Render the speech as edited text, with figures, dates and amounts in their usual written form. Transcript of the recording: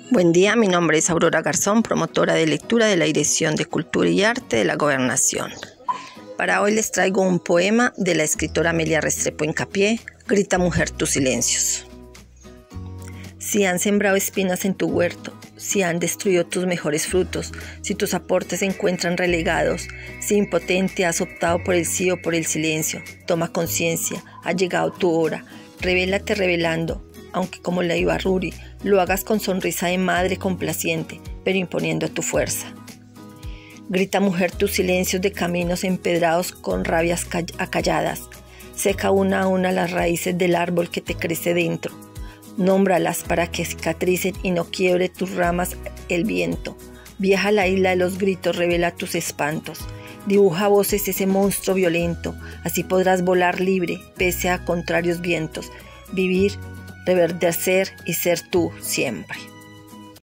Buen día, mi nombre es Aurora Garzón, promotora de lectura de la Dirección de Cultura y Arte de la Gobernación. Para hoy les traigo un poema de la escritora Amelia Restrepo Hincapié, Grita mujer tus silencios. Si han sembrado espinas en tu huerto, si han destruido tus mejores frutos, si tus aportes se encuentran relegados, si impotente has optado por el sí o por el silencio, toma conciencia, ha llegado tu hora, revélate revelando, aunque como la Ibarruri, lo hagas con sonrisa de madre complaciente, pero imponiendo tu fuerza. Grita mujer tus silencios de caminos empedrados con rabias acalladas, seca una a una las raíces del árbol que te crece dentro, nómbralas para que cicatricen y no quiebre tus ramas el viento, viaja a la isla de los gritos, revela tus espantos, dibuja a voces ese monstruo violento, así podrás volar libre, pese a contrarios vientos, vivir, reverdecer y ser tú siempre.